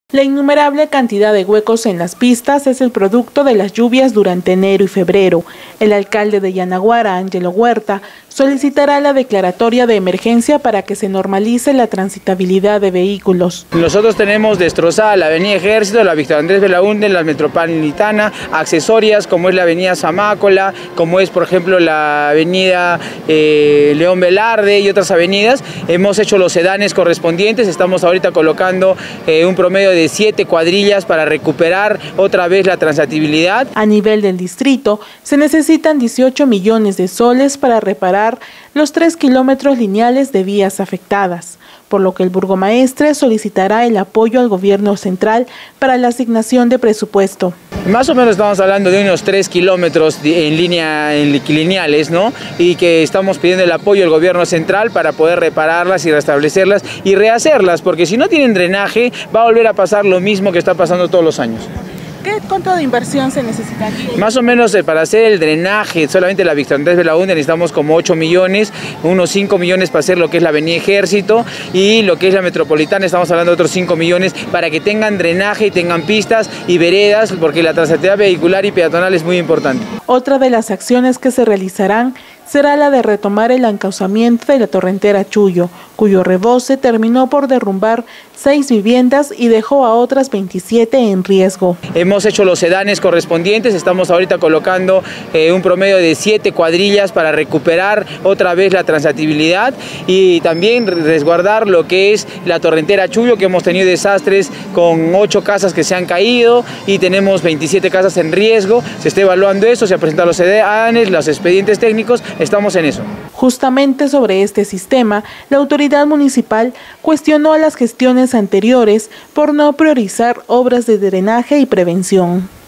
La innumerable cantidad de huecos en las pistas es el producto de las lluvias durante enero y febrero. El alcalde de Yanaguara, Ángelo Huerta, solicitará la declaratoria de emergencia para que se normalice la transitabilidad de vehículos. Nosotros tenemos destrozada la avenida Ejército, la Víctor Andrés Belaúnde, la Metropolitana, accesorias como es la avenida Zamácola, como es por ejemplo la avenida León Velarde y otras avenidas. Hemos hecho los sedanes correspondientes, estamos ahorita colocando un promedio de 7 cuadrillas para recuperar otra vez la transitabilidad. A nivel del distrito, se necesitan 18 millones de soles para reparar los 3 kilómetros lineales de vías afectadas, por lo que el burgomaestre solicitará el apoyo al gobierno central para la asignación de presupuesto. Más o menos estamos hablando de unos 3 kilómetros en lineales, ¿no? Y que estamos pidiendo el apoyo del gobierno central para poder repararlas y restablecerlas y rehacerlas, porque si no tienen drenaje va a volver a pasar lo mismo que está pasando todos los años. ¿Qué cuánto de inversión se necesitaría? Más o menos para hacer el drenaje, solamente la Víctor Andrés Belaúnde necesitamos como 8 millones, unos 5 millones para hacer lo que es la avenida Ejército y lo que es la Metropolitana, estamos hablando de otros 5 millones para que tengan drenaje y tengan pistas y veredas, porque la transitabilidad vehicular y peatonal es muy importante. Otra de las acciones que se realizarán será la de retomar el encauzamiento de la torrentera Chuyo, cuyo rebose terminó por derrumbar 6 viviendas y dejó a otras 27 en riesgo. Hemos hecho los sedanes correspondientes, estamos ahorita colocando un promedio de 7 cuadrillas para recuperar otra vez la transitabilidad y también resguardar lo que es la torrentera Chuyo, que hemos tenido desastres con 8 casas que se han caído y tenemos 27 casas en riesgo. Se está evaluando eso, se han presentado los sedanes, los expedientes técnicos. Estamos en eso. Justamente sobre este sistema, la autoridad municipal cuestionó a las gestiones anteriores por no priorizar obras de drenaje y prevención.